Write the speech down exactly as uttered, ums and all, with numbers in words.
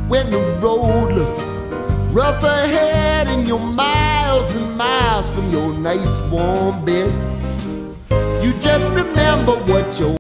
when the road looks rough ahead and you're miles and miles from your nice warm bed. You just remember what your